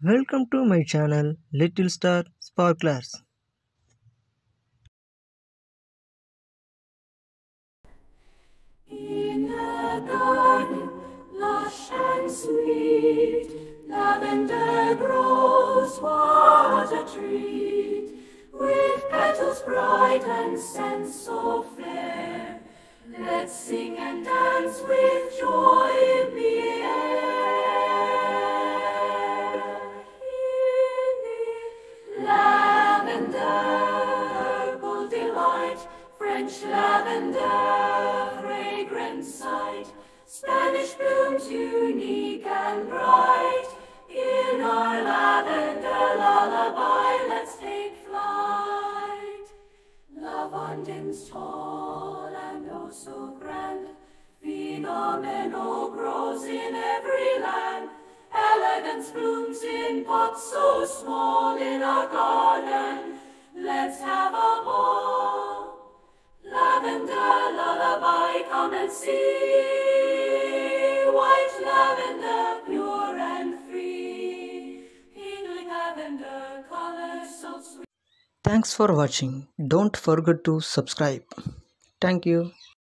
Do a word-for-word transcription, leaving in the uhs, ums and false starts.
Welcome to my channel Little Star Sparklers. In a garden lush and sweet, lavender grows, what a treat! With petals bright and scents so fair, let's sing and dance with joy in the air. In the lavender, purple delight, French lavender, fragrant sight, Spanish blooms unique and bright. In our lavender lullaby, let's take flight. Lavandins tall and oh so grand, phenomenal grows in every land. Elegance blooms in pots so small in our garden. Let's have a ball. Lavender lullaby, come and see. White lavender, pure and free. Pink lavender, color so sweet. Thanks for watching. Don't forget to subscribe. Thank you.